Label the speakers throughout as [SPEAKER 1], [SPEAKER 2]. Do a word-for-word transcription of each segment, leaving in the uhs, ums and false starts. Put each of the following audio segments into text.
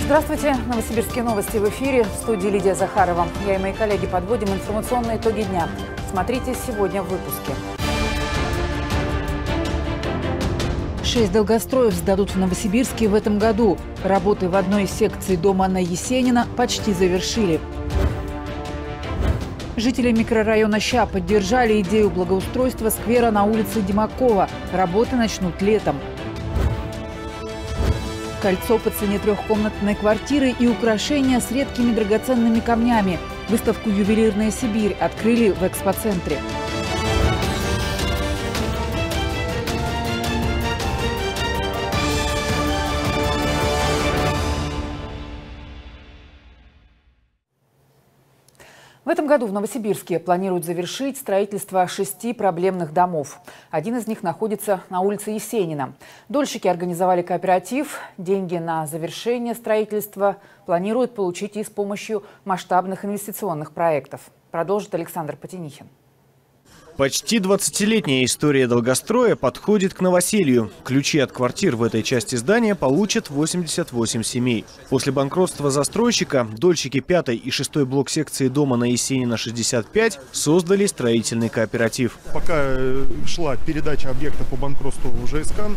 [SPEAKER 1] Здравствуйте. Новосибирские новости в эфире. В студии Лидия Захарова. Я и мои коллеги подводим информационные итоги дня. Смотрите сегодня в выпуске. Шесть долгостроев сдадут в Новосибирске в этом году. Работы в одной из секций дома на Есенина почти завершили. Жители микрорайона Ща поддержали идею благоустройства сквера на улице Димакова. Работы начнут летом. Кольцо по цене трехкомнатной квартиры и украшения с редкими драгоценными камнями. Выставку «Ювелирная Сибирь» открыли в экспоцентре. В этом году в Новосибирске планируют завершить строительство шести проблемных домов. Один из них находится на улице Есенина. Дольщики организовали кооператив. Деньги на завершение строительства планируют получить и с помощью масштабных инвестиционных проектов. Продолжит Александр Потенихин.
[SPEAKER 2] Почти двадцатилетняя история долгостроя подходит к новоселью. Ключи от квартир в этой части здания получат восемьдесят восемь семей. После банкротства застройщика дольщики пятой и шестой блок секции дома на Есенина шестьдесят пять создали строительный кооператив.
[SPEAKER 3] Пока шла передача объекта по банкротству в ЖСК,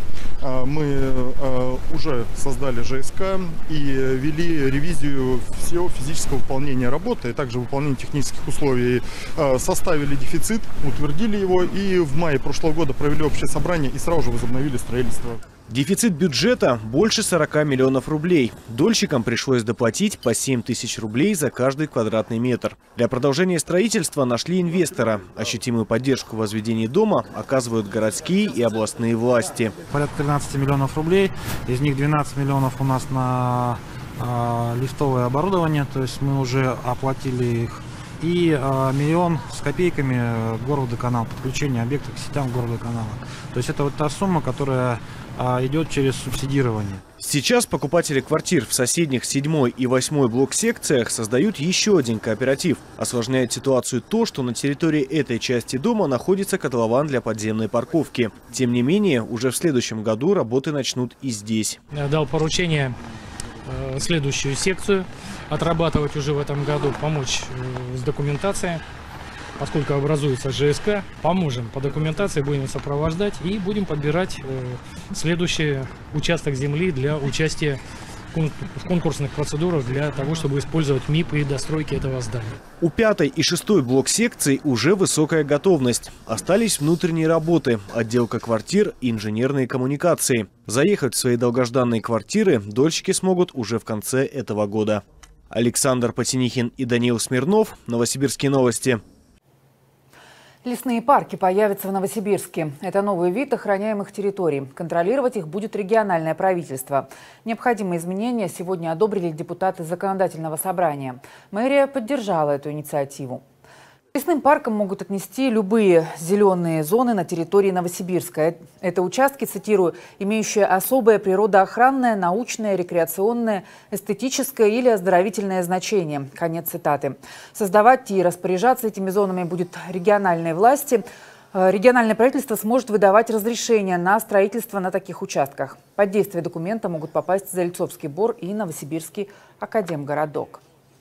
[SPEAKER 3] мы уже создали ЖСК и вели ревизию всего физического выполнения работы, а также выполнения технических условий. Составили дефицит, утвердили его и в мае прошлого года провели общее собрание и сразу же возобновили строительство.
[SPEAKER 2] Дефицит бюджета больше сорока миллионов рублей. Дольщикам пришлось доплатить по семь тысяч рублей за каждый квадратный метр. Для продолжения строительства нашли инвестора. Ощутимую поддержку в возведении дома оказывают городские и областные власти.
[SPEAKER 4] Порядка тринадцати миллионов рублей, из них двенадцать миллионов у нас на э, лифтовое оборудование, то есть мы уже оплатили их. И э, миллион с копейками горводоканал, подключение объекта к сетям горводоканала. То есть это вот та сумма, которая э, идет через субсидирование.
[SPEAKER 2] Сейчас покупатели квартир в соседних седьмой и восьмой блок-секциях создают еще один кооператив. Осложняет ситуацию то, что на территории этой части дома находится котлован для подземной парковки. Тем не менее, уже в следующем году работы начнут и здесь.
[SPEAKER 5] Я дал поручение э, следующую секцию отрабатывать уже в этом году, помочь э, с документацией, поскольку образуется ЖСК, поможем по документации, будем сопровождать и будем подбирать э, следующий участок земли для участия в конкурсных процедурах для того, чтобы использовать МИП и достройки этого здания.
[SPEAKER 2] У пятой и шестой блок секций уже высокая готовность. Остались внутренние работы, отделка квартир и инженерные коммуникации. Заехать в свои долгожданные квартиры дольщики смогут уже в конце этого года. Александр Потенихин и Даниил Смирнов. Новосибирские новости.
[SPEAKER 1] Лесные парки появятся в Новосибирске. Это новый вид охраняемых территорий. Контролировать их будет региональное правительство. Необходимые изменения сегодня одобрили депутаты законодательного собрания. Мэрия поддержала эту инициативу. К лесным паркам могут отнести любые зеленые зоны на территории Новосибирска. Это участки, цитирую, имеющие особое природоохранное, научное, рекреационное, эстетическое или оздоровительное значение. Конец цитаты. Создавать и распоряжаться этими зонами будет региональные власти. Региональное правительство сможет выдавать разрешения на строительство на таких участках. Под действие документа могут попасть Зальцовский бор и Новосибирский академгородок.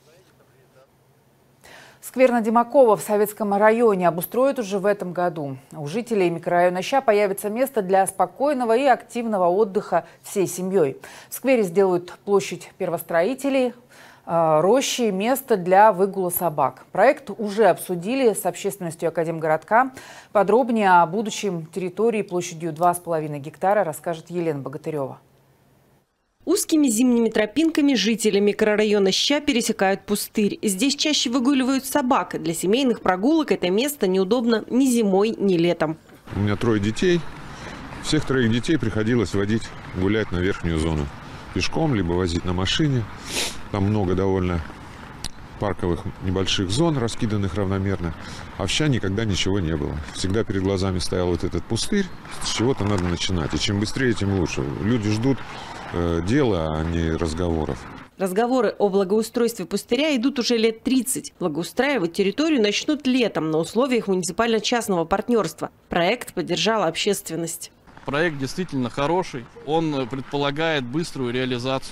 [SPEAKER 1] Сквер на Димакова в Советском районе обустроят уже в этом году. У жителей микрорайона Ща появится место для спокойного и активного отдыха всей семьей. В сквере сделают площадь первостроителей, рощи, место для выгула собак. Проект уже обсудили с общественностью академгородка. Подробнее о будущем территории площадью два с половиной гектара расскажет Елена Богатырева.
[SPEAKER 6] Узкими зимними тропинками жители микрорайона Ща пересекают пустырь. Здесь чаще выгуливают собак. Для семейных прогулок это место неудобно ни зимой, ни летом.
[SPEAKER 7] У меня трое детей. Всех троих детей приходилось водить гулять на верхнюю зону. Пешком, либо возить на машине. Там много довольно парковых небольших зон, раскиданных равномерно. А в Ща никогда ничего не было. Всегда перед глазами стоял вот этот пустырь. С чего-то надо начинать. И чем быстрее, тем лучше. Люди ждут дела, а не разговоров.
[SPEAKER 6] Разговоры о благоустройстве пустыря идут уже лет тридцать. Благоустраивать территорию начнут летом на условиях муниципально-частного партнерства. Проект поддержала общественность.
[SPEAKER 8] Проект действительно хороший. Он предполагает быструю реализацию.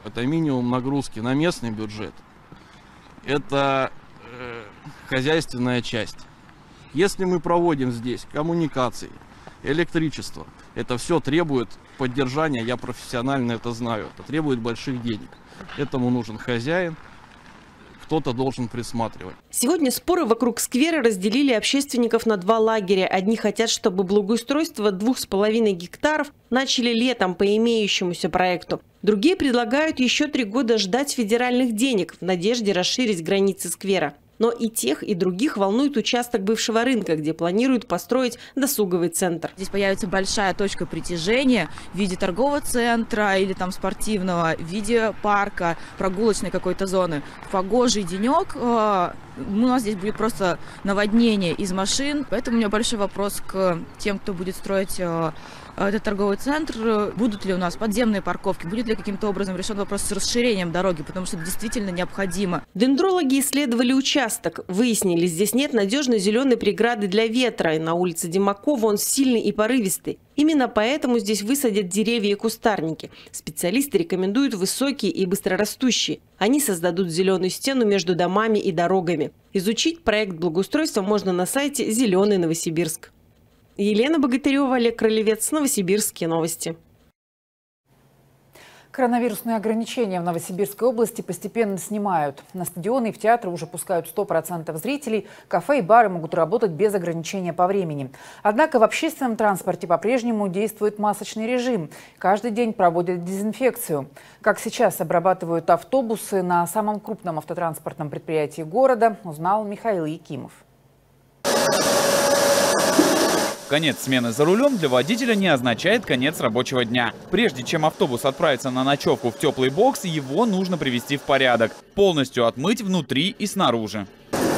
[SPEAKER 8] Это минимум нагрузки на местный бюджет. Это э, хозяйственная часть. Если мы проводим здесь коммуникации, электричество, это все требует поддержания, я профессионально это знаю, это требует больших денег. Этому нужен хозяин, кто-то должен присматривать.
[SPEAKER 6] Сегодня споры вокруг сквера разделили общественников на два лагеря. Одни хотят, чтобы благоустройство двух с половиной гектаров начали летом по имеющемуся проекту. Другие предлагают еще три года ждать федеральных денег в надежде расширить границы сквера. Но и тех, и других волнует участок бывшего рынка, где планируют построить досуговый центр.
[SPEAKER 9] Здесь появится большая точка притяжения в виде торгового центра или там спортивного, в виде парка, прогулочной какой-то зоны. В погожий денек э, у нас здесь будет просто наводнение из машин. Поэтому у меня большой вопрос к тем, кто будет строить э, этот торговый центр. Будут ли у нас подземные парковки? Будет ли каким-то образом решен вопрос с расширением дороги? Потому что это действительно необходимо.
[SPEAKER 6] Дендрологи исследовали участок. Выяснили, здесь нет надежной зеленой преграды для ветра. И на улице Димакова он сильный и порывистый. Именно поэтому здесь высадят деревья и кустарники. Специалисты рекомендуют высокие и быстрорастущие. Они создадут зеленую стену между домами и дорогами. Изучить проект благоустройства можно на сайте «Зеленый Новосибирск». Елена Богатырева, Олег Кролевец, Новосибирские новости.
[SPEAKER 1] Коронавирусные ограничения в Новосибирской области постепенно снимают. На стадионы и в театры уже пускают сто процентов зрителей. Кафе и бары могут работать без ограничения по времени. Однако в общественном транспорте по-прежнему действует масочный режим. Каждый день проводят дезинфекцию. Как сейчас обрабатывают автобусы на самом крупном автотранспортном предприятии города, узнал Михаил Якимов.
[SPEAKER 10] Конец смены за рулем для водителя не означает конец рабочего дня. Прежде чем автобус отправится на ночевку в теплый бокс, его нужно привести в порядок. Полностью отмыть внутри и снаружи.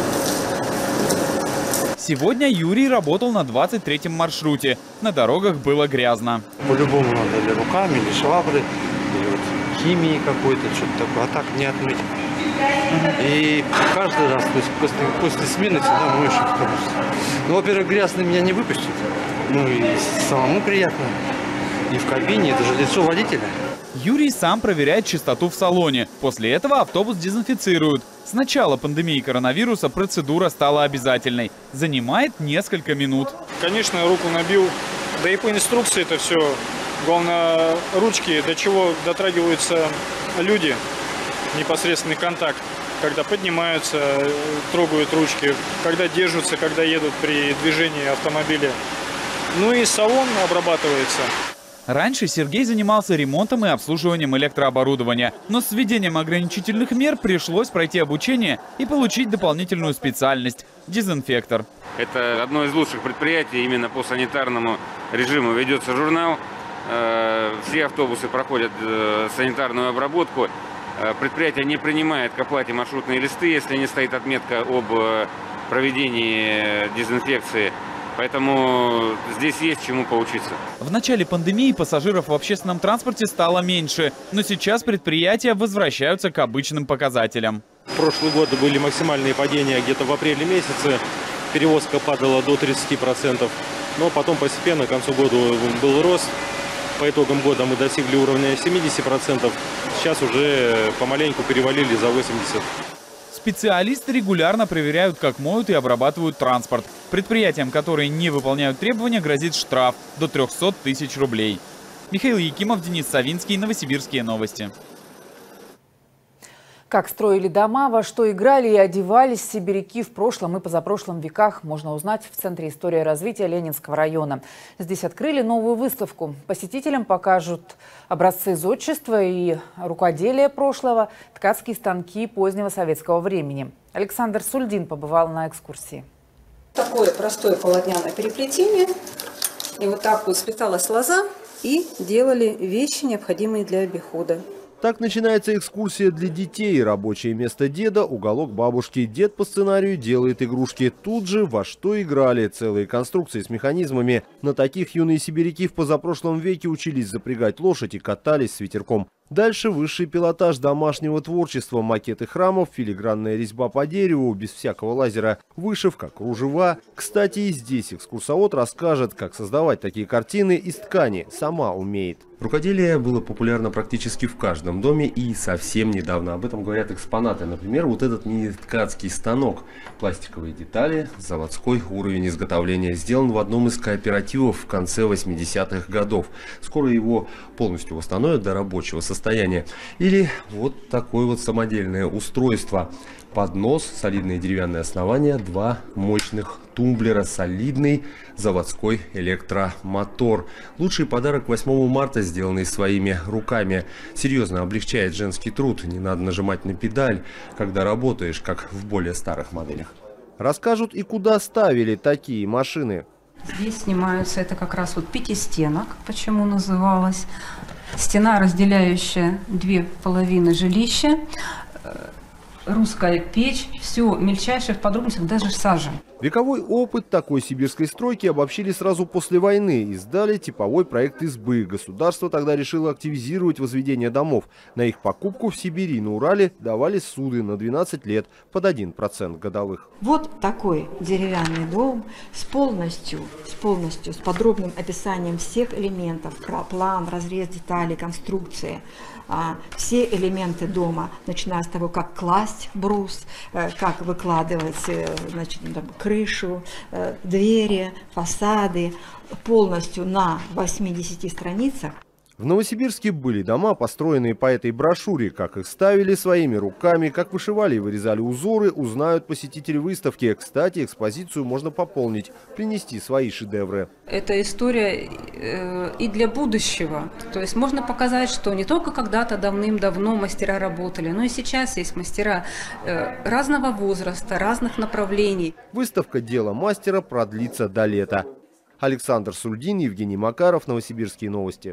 [SPEAKER 10] Сегодня Юрий работал на двадцать третьем маршруте. На дорогах было грязно.
[SPEAKER 11] По-любому надо или руками, или швабры, или вот химией какой-то, что-то такое, а так не отмыть. И каждый раз, то есть после, после смены всегда моешь автобус. Ну, во-первых, грязный меня не выпустит. Ну и самому приятно. И в кабине, это же лицо водителя.
[SPEAKER 10] Юрий сам проверяет чистоту в салоне. После этого автобус дезинфицируют. С начала пандемии коронавируса процедура стала обязательной. Занимает несколько минут.
[SPEAKER 12] Конечно, руку набил. Да и по инструкции это все. Главное, ручки, до чего дотрагиваются люди. Непосредственный контакт, когда поднимаются, трогают ручки, когда держатся, когда едут при движении автомобиля. Ну и салон обрабатывается.
[SPEAKER 10] Раньше Сергей занимался ремонтом и обслуживанием электрооборудования. Но с введением ограничительных мер пришлось пройти обучение и получить дополнительную специальность – дезинфектор.
[SPEAKER 13] Это одно из лучших предприятий, именно по санитарному режиму ведется журнал. Все автобусы проходят санитарную обработку. Предприятие не принимает к оплате маршрутные листы, если не стоит отметка об проведении дезинфекции. Поэтому здесь есть чему поучиться.
[SPEAKER 10] В начале пандемии пассажиров в общественном транспорте стало меньше. Но сейчас предприятия возвращаются к обычным показателям.
[SPEAKER 14] В прошлые годы были максимальные падения где-то в апреле месяце. Перевозка падала до тридцати процентов. Но потом постепенно к концу года был рост. По итогам года мы достигли уровня семидесяти процентов. Сейчас уже помаленьку перевалили за восемьдесят процентов.
[SPEAKER 10] Специалисты регулярно проверяют, как моют и обрабатывают транспорт. Предприятиям, которые не выполняют требования, грозит штраф до трёхсот тысяч рублей. Михаил Якимов, Денис Савинский, Новосибирские новости.
[SPEAKER 1] Как строили дома, во что играли и одевались сибиряки в прошлом и позапрошлом веках, можно узнать в Центре истории и развития Ленинского района. Здесь открыли новую выставку. Посетителям покажут образцы зодчества и рукоделия прошлого, ткацкие станки позднего советского времени. Александр Сульдин побывал на экскурсии.
[SPEAKER 15] Такое простое полотняное переплетение. И вот так вот сплеталась лоза и делали вещи, необходимые для обихода.
[SPEAKER 16] Так начинается экскурсия для детей. Рабочее место деда, уголок бабушки. Дед по сценарию делает игрушки. Тут же во что играли. Целые конструкции с механизмами. На таких юные сибиряки в позапрошлом веке учились запрягать лошадь и катались с ветерком. Дальше высший пилотаж домашнего творчества, макеты храмов, филигранная резьба по дереву, без всякого лазера, вышивка, кружева. Кстати, и здесь экскурсовод расскажет, как создавать такие картины из ткани, сама умеет.
[SPEAKER 17] Рукоделие было популярно практически в каждом доме и совсем недавно. Об этом говорят экспонаты. Например, вот этот мини-ткацкий станок. Пластиковые детали, заводской уровень изготовления. Сделан в одном из кооперативов в конце восьмидесятых годов. Скоро его полностью восстановят до рабочего состояния. Или вот такое вот самодельное устройство. Поднос, солидное деревянное основание, два мощных тумблера, солидный заводской электромотор. Лучший подарок восьмого марта, сделанный своими руками. Серьезно облегчает женский труд. Не надо нажимать на педаль, когда работаешь, как в более старых моделях.
[SPEAKER 16] Расскажут и куда ставили такие машины.
[SPEAKER 15] Здесь снимаются, это как раз вот пятистенок, почему называлась. Стена, разделяющая две половины жилища. Русская печь, все мельчайшее в подробностях, даже сажа.
[SPEAKER 16] Вековой опыт такой сибирской стройки обобщили сразу после войны и сдали типовой проект избы. Государство тогда решило активизировать возведение домов. На их покупку в Сибири и на Урале давали суды на двенадцать лет под один процент годовых.
[SPEAKER 18] Вот такой деревянный дом с полностью, с полностью, с подробным описанием всех элементов, план, разрез, детали, конструкции. Все элементы дома, начиная с того, как класть брус, как выкладывать, значит, крышу, двери, фасады, полностью на восьмидесяти страницах.
[SPEAKER 16] В Новосибирске были дома, построенные по этой брошюре. Как их ставили своими руками, как вышивали и вырезали узоры, узнают посетители выставки. Кстати, экспозицию можно пополнить, принести свои шедевры.
[SPEAKER 15] Это история э, и для будущего. То есть можно показать, что не только когда-то давным-давно мастера работали, но и сейчас есть мастера э, разного возраста, разных направлений.
[SPEAKER 16] Выставка «Дело мастера» продлится до лета. Александр Сульдин, Евгений Макаров, Новосибирские новости.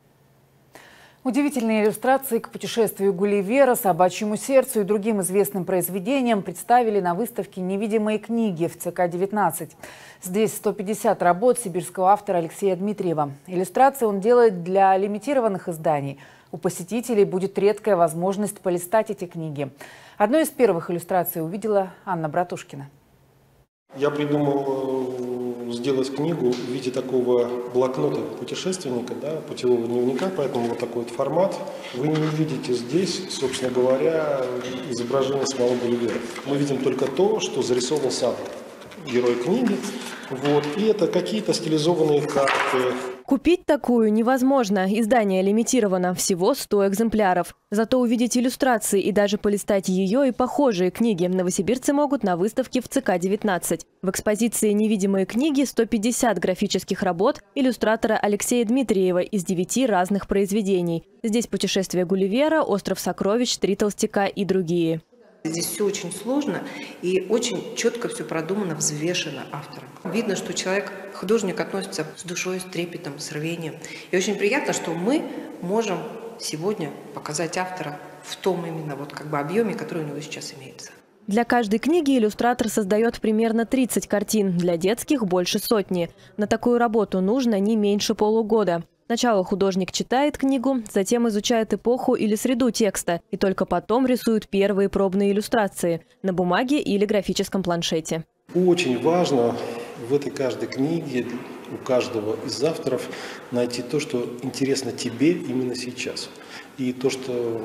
[SPEAKER 1] Удивительные иллюстрации к путешествию Гулливера, собачьему сердцу и другим известным произведениям представили на выставке «Невидимые книги» в ЦК девятнадцать. Здесь сто пятьдесят работ сибирского автора Алексея Дмитриева. Иллюстрации он делает для лимитированных изданий. У посетителей будет редкая возможность полистать эти книги. Одной из первых иллюстраций увидела Анна Братушкина.
[SPEAKER 19] Я придумал сделать книгу в виде такого блокнота путешественника, да, путевого дневника, поэтому вот такой вот формат. Вы не увидите здесь, собственно говоря, изображение самого Гулливера. Мы видим только то, что зарисован сам герой книги. Вот, и это какие-то стилизованные карты.
[SPEAKER 20] Купить такую невозможно. Издание лимитировано. Всего сто экземпляров. Зато увидеть иллюстрации и даже полистать ее и похожие книги новосибирцы могут на выставке в ЦК девятнадцать. В экспозиции «Невидимые книги» сто пятьдесят графических работ иллюстратора Алексея Дмитриева из девяти разных произведений. Здесь «Путешествие Гулливера», «Остров сокровищ», «Три толстяка» и другие.
[SPEAKER 21] Здесь все очень сложно и очень четко все продумано, взвешено автором. Видно, что человек, художник, относится с душой, с трепетом, с рвением. И очень приятно, что мы можем сегодня показать автора в том именно вот как бы объеме, который у него сейчас имеется.
[SPEAKER 20] Для каждой книги иллюстратор создает примерно тридцать картин, для детских больше сотни. На такую работу нужно не меньше полугода. Сначала художник читает книгу, затем изучает эпоху или среду текста, и только потом рисует первые пробные иллюстрации на бумаге или графическом планшете.
[SPEAKER 19] Очень важно в этой каждой книге у каждого из авторов найти то, что интересно тебе именно сейчас. И то, что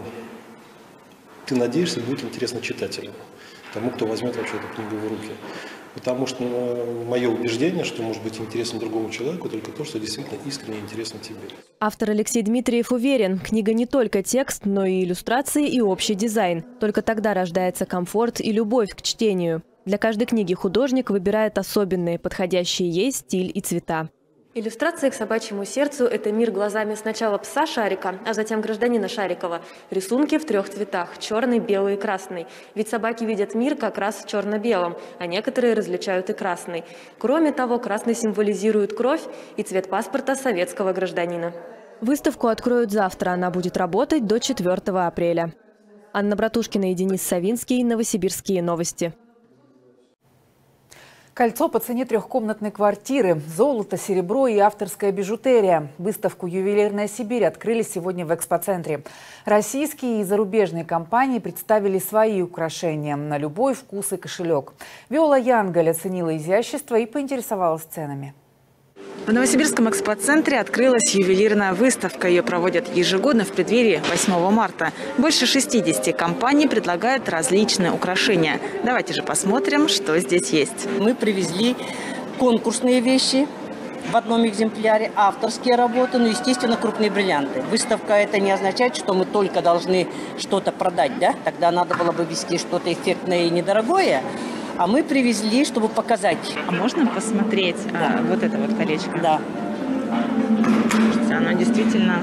[SPEAKER 19] ты надеешься, будет интересно читателю, тому, кто возьмет вообще эту книгу в руки. Потому что мое убеждение, что может быть интересно другому человеку, только то, что действительно искренне интересно тебе.
[SPEAKER 20] Автор Алексей Дмитриев уверен, книга не только текст, но и иллюстрации и общий дизайн. Только тогда рождается комфорт и любовь к чтению. Для каждой книги художник выбирает особенные, подходящие ей стиль и цвета.
[SPEAKER 22] Иллюстрации к собачьему сердцу – это мир глазами сначала пса Шарика, а затем гражданина Шарикова. Рисунки в трех цветах – черный, белый и красный. Ведь собаки видят мир как раз в черно-белом, а некоторые различают и красный. Кроме того, красный символизирует кровь и цвет паспорта советского гражданина.
[SPEAKER 20] Выставку откроют завтра. Она будет работать до четвёртого апреля. Анна Братушкина и Денис Савинский. Новосибирские новости.
[SPEAKER 1] Кольцо по цене трехкомнатной квартиры, золото, серебро и авторская бижутерия. Выставку «Ювелирная Сибирь» открыли сегодня в экспоцентре. Российские и зарубежные компании представили свои украшения на любой вкус и кошелек. Виола Янгаль оценила изящество и поинтересовалась ценами.
[SPEAKER 9] В Новосибирском экспоцентре открылась ювелирная выставка. Ее проводят ежегодно в преддверии восьмого марта. Больше шестидесяти компаний предлагают различные украшения. Давайте же посмотрим, что здесь есть.
[SPEAKER 3] Мы привезли конкурсные вещи в одном экземпляре, авторские работы, ну, естественно, крупные бриллианты. Выставка — это не означает, что мы только должны что-то продать, да? Тогда надо было бы вести что-то эффектное и недорогое. А мы привезли, чтобы показать.
[SPEAKER 9] А можно посмотреть да. а, вот это вот колечко?
[SPEAKER 3] Да.
[SPEAKER 9] Слушайте, оно действительно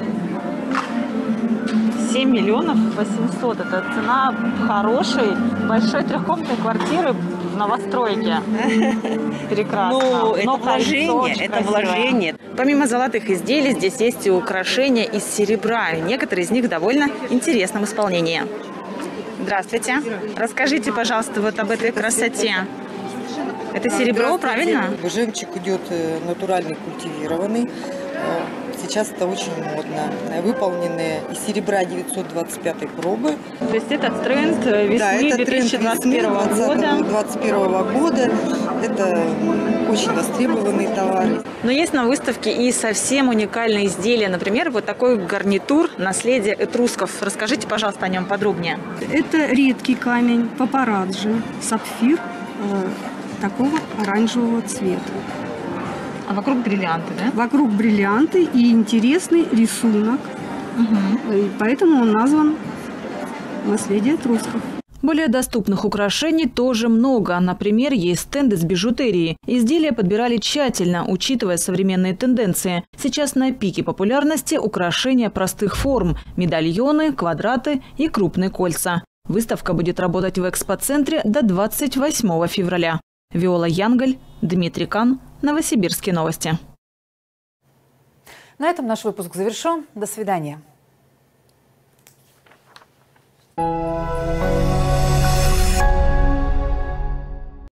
[SPEAKER 9] семь миллионов восемьсот. Это цена хорошей, большой трехкомнатной квартиры в новостройке. Прекрасно.
[SPEAKER 3] Ну, это вложение, это вложение.
[SPEAKER 9] Помимо золотых изделий, здесь есть и украшения из серебра. Некоторые из них в довольно интересном исполнении. Здравствуйте. Расскажите, пожалуйста, вот об этой красоте. Это серебро, правильно?
[SPEAKER 4] Жемчуг идет натуральный, культивированный. Сейчас это очень модно. Выполненные из серебра девятьсот двадцать пятой пробы.
[SPEAKER 9] То есть этот тренд весны да, это две тысячи двадцать первого года.
[SPEAKER 4] двадцать первого года. Это очень востребованный товар.
[SPEAKER 9] Но есть на выставке и совсем уникальные изделия. Например, вот такой гарнитур «Наследие этрусков». Расскажите, пожалуйста, о нем подробнее.
[SPEAKER 23] Это редкий камень, папараджи, сапфир э, такого оранжевого цвета.
[SPEAKER 9] А вокруг бриллианты, да?
[SPEAKER 23] Вокруг бриллианты и интересный рисунок. Угу. И поэтому он назван «Наследие этрусков».
[SPEAKER 9] Более доступных украшений тоже много. Например, есть стенды с бижутерией. Изделия подбирали тщательно, учитывая современные тенденции. Сейчас на пике популярности украшения простых форм – медальоны, квадраты и крупные кольца. Выставка будет работать в экспоцентре до двадцать восьмого февраля. Виола Янгаль, Дмитрий Кан, Новосибирские новости.
[SPEAKER 1] На этом наш выпуск завершен. До свидания.